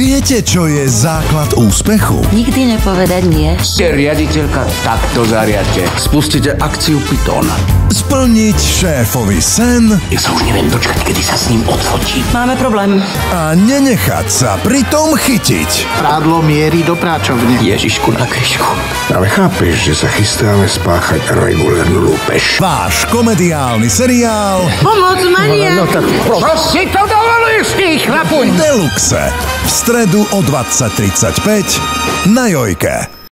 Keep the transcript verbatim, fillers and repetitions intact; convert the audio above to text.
Viete, čo je základ úspechu? Nikdy nepovedať nie. Ste riaditeľka, tak to zariadte. Spustite akciu Python. Splniť šéfovi sen Ja sa už neviem dočkať, kedy sa s ním odfotím. Máme problém. a nenechať sa pritom chytiť. Prádlo mierí do práčovne. Ježišku na kryšku. Ale chápeš, že sa chystáme spáchať regulérnu lúpež. Váš komediálny seriál Pomoc, Maria! No tak Čo si to dovoluješ, ty chlapuň? Deluxe v stredu o dvadsať tridsaťpäť na Jojke.